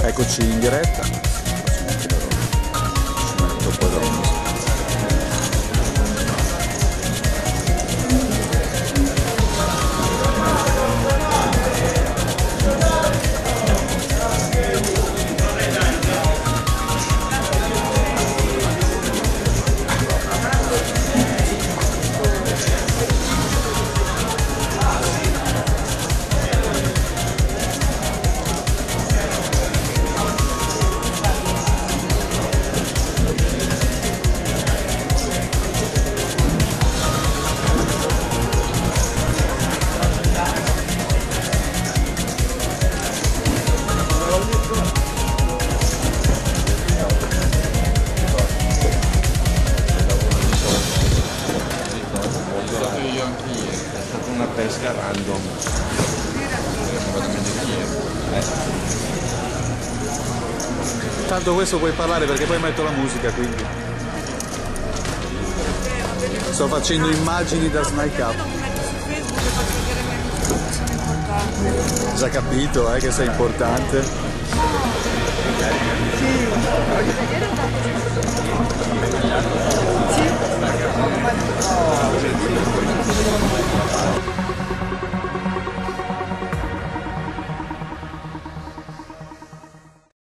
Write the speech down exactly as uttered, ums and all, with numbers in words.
Eccoci in diretta. Ci metto poi la musica. Una pesca random, non vado a vedere chi è. Eh. Tanto questo puoi parlare perché poi metto la musica, quindi sto facendo immagini da Snake Up. Già capito eh, che sei importante. Sì.